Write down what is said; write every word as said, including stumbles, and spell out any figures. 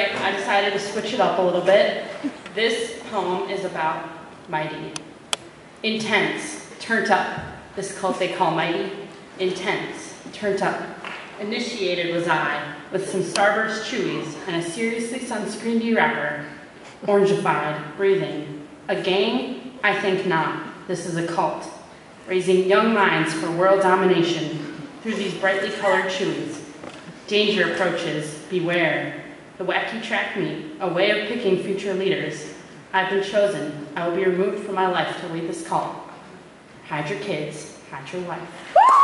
right, I decided to switch it up a little bit. This poem is about Mighty. Intense, turned up. This cult they call Mighty. Intense, turned up. Initiated was I, with some Starburst Chewies and a seriously sunscreened wrapper. Orangified, breathing. A gang? I think not. This is a cult. Raising young minds for world domination through these brightly colored Chewies. Danger approaches, beware. The wacky track meet, a way of picking future leaders. I've been chosen. I will be removed from my life to lead this cult. Hide your kids, hide your wife.